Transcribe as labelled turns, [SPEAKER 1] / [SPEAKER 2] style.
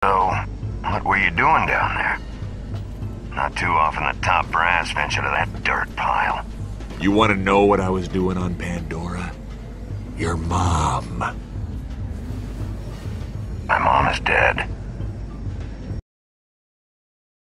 [SPEAKER 1] So, what were you doing down there? Not too often the top brass venture to that dirt pile.
[SPEAKER 2] You want to know what I was doing on Pandora? Your mom.
[SPEAKER 1] My mom is dead.